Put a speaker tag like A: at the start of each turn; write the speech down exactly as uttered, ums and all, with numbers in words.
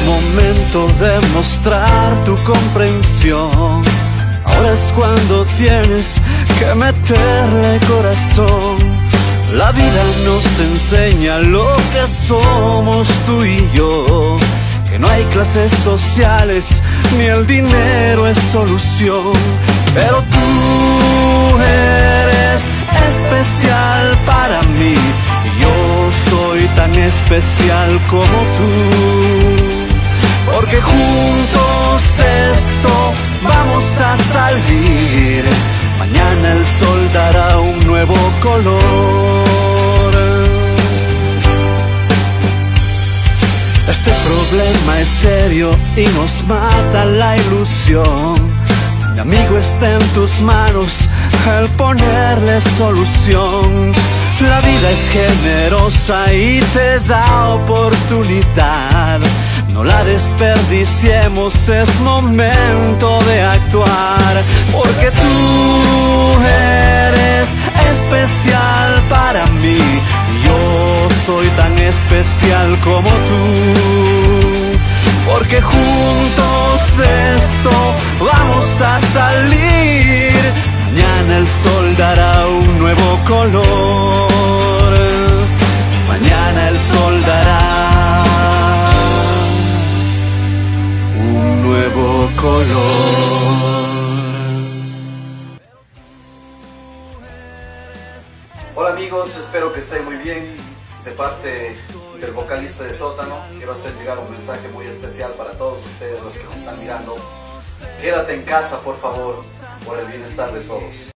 A: momento de mostrar tu comprensión. Ahora es cuando tienes que meterle corazón. La vida nos enseña lo que somos tú y yo, que no hay clases sociales ni el dinero es solución. Pero tú eres especial para mí y yo soy tan especial como tú, porque juntos de esto vamos a salir. Mañana el sol dará un nuevo color. Este problema es serio y nos mata la ilusión. Mi amigo, está en tus manos el ponerle solución. La vida es generosa y te da oportunidad. No la desperdiciemos, es momento de actuar. Porque tú eres especial para mí y yo soy tan especial como tú. Porque juntos de esto vamos a salir. Mañana el sol dará un nuevo color. Mañana el sol dará un nuevo color.
B: Hola amigos, espero que estén muy bien. De parte del vocalista de Sótano, quiero hacer llegar un mensaje muy especial para todos ustedes los que me están mirando. Quédate en casa, por favor, por el bienestar de todos.